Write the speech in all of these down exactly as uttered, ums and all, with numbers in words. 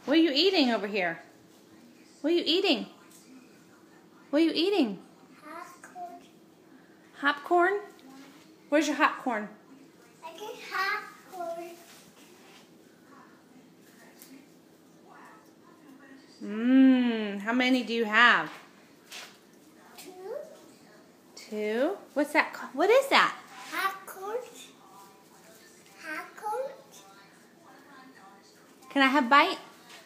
What are you eating over here? What are you eating? What are you eating? Popcorn. Popcorn? Where's your popcorn? I get popcorn. Mmm, how many do you have? Two. Two? What's that called? What is that? Popcorn. Popcorn. Can I have a bite?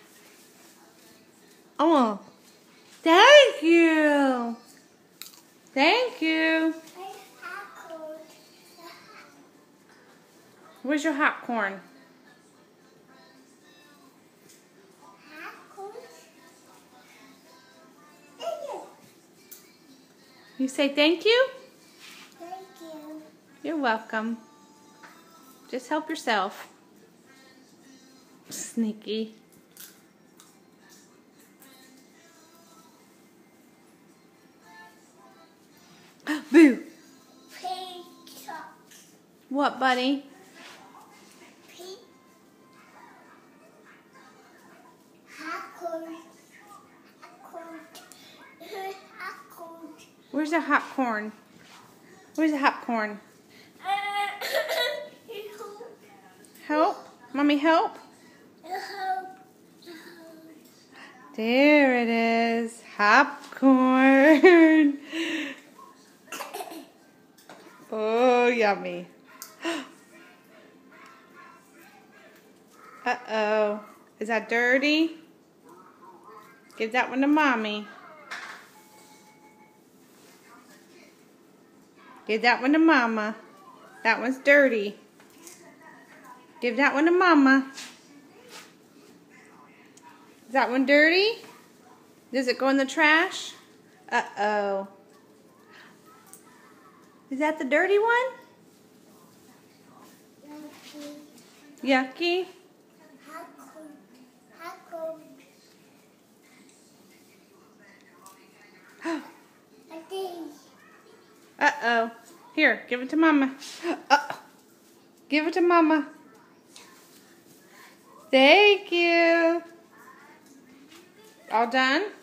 Oh, thank you. Thank you. I popcorn. Where's your popcorn? Popcorn. Thank you. You say thank you? Thank you. You're welcome. Just help yourself. Sneaky. Boo! Pizza. What, buddy? Pizza. Popcorn. Popcorn. Popcorn. Where's the popcorn? Where's the popcorn? Help? Mommy, help? There it is. Popcorn. Oh, yummy. Uh-oh. Is that dirty? Give that one to Mommy. Give that one to Mama. That one's dirty. Give that one to Mama. Is that one dirty? Does it go in the trash? Uh-oh. Is that the dirty one? Yucky. Uh-oh. Here, give it to Mama. Uh, give it to Mama. Thank you. All done?